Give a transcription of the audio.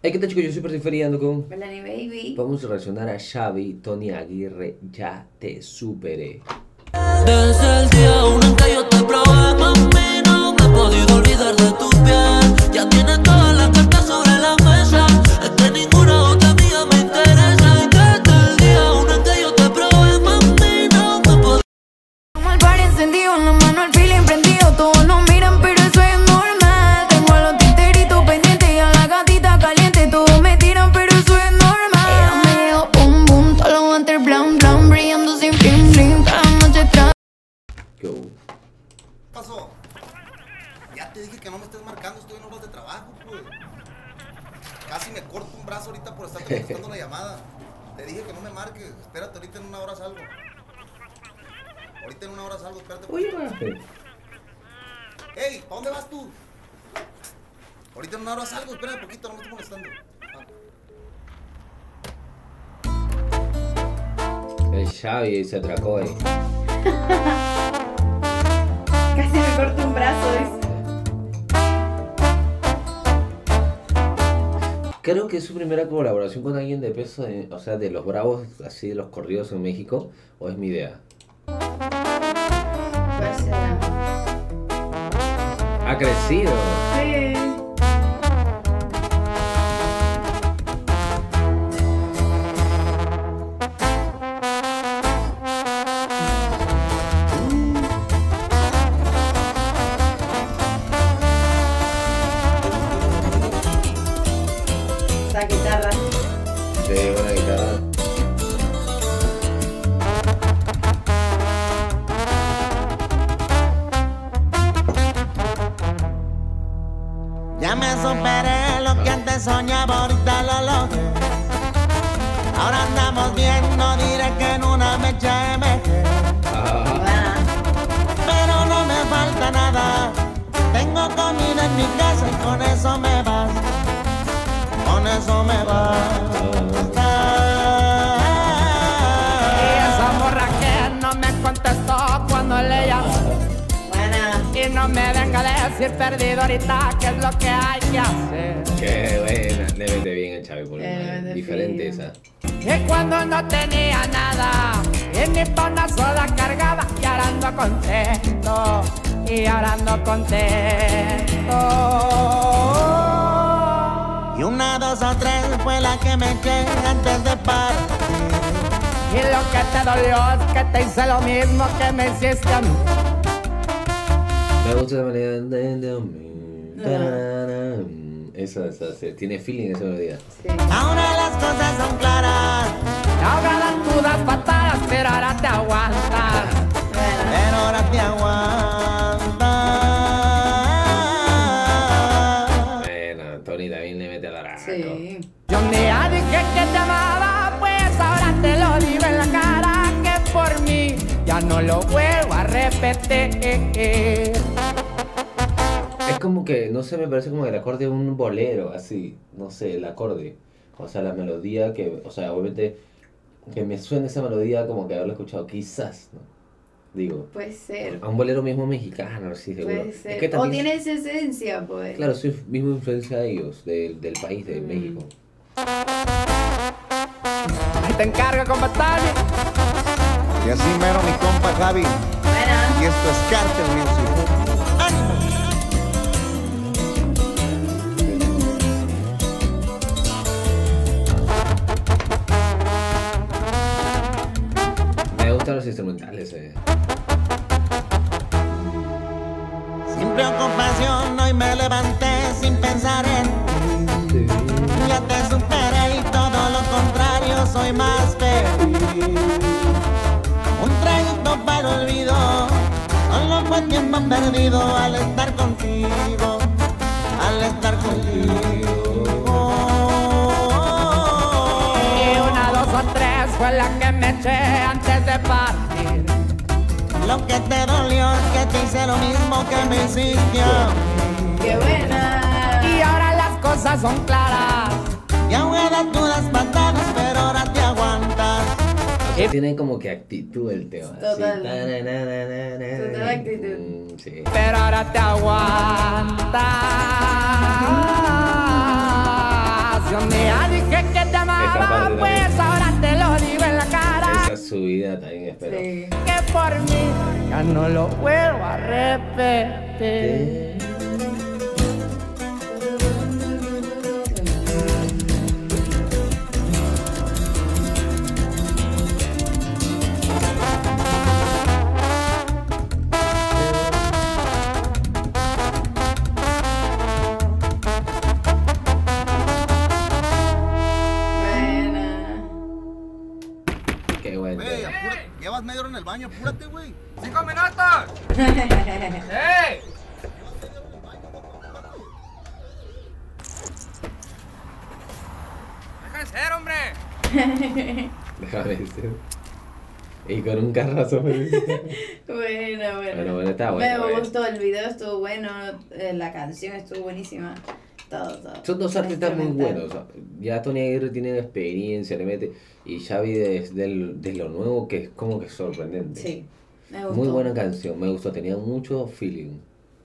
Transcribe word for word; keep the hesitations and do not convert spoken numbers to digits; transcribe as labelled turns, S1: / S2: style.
S1: Hey, ¿qué tal, chicos? Yo soy Percy ando con...
S2: Melanie Baby.
S1: Vamos a reaccionar a Xavi, Tony Aguirre, Ya te superé.
S3: Desde el día uno en que yo te probé, mami, no me he podido olvidar de tu piel. Ya tienes todas las cartas sobre la mesa, es que ninguna otra amiga me interesa. Y desde el día uno en que yo te probé, mami, no me he podido...
S4: Como el bar encendido, en la mano el feeling prendido. Todos nos miran, pero eso es normal. Tengo a los titeritos pendientes y a la gatita caliente. Todos me tiran, pero eso es normal. Ella me dejó pum pum, todos los guantes blan blan, brillando sin bling bling, toda la noche tras.
S1: Go.
S5: ¿Qué pasó? Ya te dije que no me estés marcando, estoy en horas de trabajo, pues. Casi me corto un brazo ahorita por estar contestando la llamada. Te dije que no me marques, espérate, ahorita en una hora salgo. Ahorita en una hora salgo, espérate.
S1: Oye, güey.
S5: Ey, ¿para dónde vas tú? Ahorita en una hora salgo, espérame poquito, no me estoy molestando. Ah.
S1: El Xavi se atracó ahí.
S2: Casi me corto un brazo, dice.
S1: Creo que es su primera colaboración con alguien de peso, de- o sea, de los bravos, así de los corridos en México, o es mi idea.
S2: ¿Cuál será?
S1: Ha crecido.
S2: Sí. Esa guitarra.
S1: Sí, buena guitarra.
S3: Ya me superé lo que antes soñaba, ahorita lo logré. Ahora andamos bien, no diré que en una mecha me quedé.
S1: Ah,
S2: Buena.
S3: Pero no me falta nada. Tengo comida en mi casa y con eso me vas. Con eso me basta.
S6: Y esa morra que no me contestó cuando le llamé.
S2: Buena.
S6: Y no me venga a decir perdido ahorita qué es lo que hay que hacer.
S1: qué buena. Le mete bien el Xavi, por lo
S2: Le
S1: menos.
S2: mete
S1: Diferente
S2: fino.
S1: esa.
S6: Y cuando no tenía nada, y ni pa' una sola cargaba, y ahora ando contento, y ahora ando contento.
S3: Y una, dos o tres fue la que me eché antes de partir.
S6: Y lo que te dolió es que te hice lo mismo que me hiciste a mí.
S1: Me gusta la manera de... de- de- Esa, esa, sí, tiene feeling esa melodía.
S2: Sí.
S3: Ahora las cosas son claras,
S6: Ahora dan dudas patadas, pero ahora te aguantas.
S2: Buena.
S3: pero ahora te aguantas.
S1: Bueno, Tony también le mete a la
S2: Sí.
S6: Yo un día dije que te amaba, pues ahora te lo digo en la cara que por mí ya no lo vuelvo a repetir.
S1: Es como que, no sé, me parece como el acorde de un bolero, así, no sé, el acorde. O sea, la melodía que, o sea, obviamente, que me suene esa melodía como que haberla escuchado, quizás, ¿no? Digo,
S2: Puede ser.
S1: a un bolero mismo mexicano, sí, seguro.
S2: Puede
S1: Es
S2: ser.
S1: que
S2: O
S1: también,
S2: tiene esa esencia, pues.
S1: claro, soy mismo influencia de ellos, del, del país, de
S2: Mm.
S1: México.
S6: Ahí te encargo, compadre.
S5: Y así mero mi compa Javi.
S2: Buena.
S5: Y esto es Cartel Music.
S3: ¡Ánimo!
S1: Me gustan los instrumentales, eh.
S3: Sin preocupación hoy me levanté sin pensar en ti. Ya te superé y todo lo contrario, soy más feliz. Un traguito para el olvido, solo fue tiempo perdido al estar contigo, al estar contigo.
S6: Y una, dos o tres fue la que me eché antes de partir.
S3: Lo que te dolió es que te hice lo mismo que me hiciste a mí.
S2: Qué buena.
S6: Y ahora las cosas son claras.
S3: Ya juegas tú las patadas, pero ahora te aguantas.
S1: O sea, tiene como que actitud el tema. así.
S2: Total.
S1: Tananana.
S2: Total actitud.
S1: Mm, sí.
S6: Pero ahora te aguantas. Yo dije que te amaba,
S1: parte
S6: pues
S1: también.
S6: ahora te lo digo en la cara.
S1: Esa subida también espero.
S2: Sí.
S6: Que por mí ya no lo vuelvo a repetir.
S2: Buena.
S1: Qué bueno.
S5: Güey, apúrate. Llevas media hora en el baño, apúrate, güey.
S6: ¡Cinco minutos! ¡Ey! ¡Deja de ser, hombre!
S1: Déjame decir. Y con un carrazo me
S2: Bueno, bueno.
S1: Bueno, bueno, está bueno.
S2: Me
S1: eh.
S2: gustó, el video estuvo bueno, eh, la canción estuvo buenísima. Todo, todo.
S1: Son dos artistas muy
S2: Instrumental.
S1: buenos. o sea, ya Tony Aguirre tiene experiencia, le mete. Y Xavi desde el- de lo nuevo que es como que sorprendente.
S2: Sí, me gustó.
S1: Muy buena canción, me gustó, tenía mucho feeling.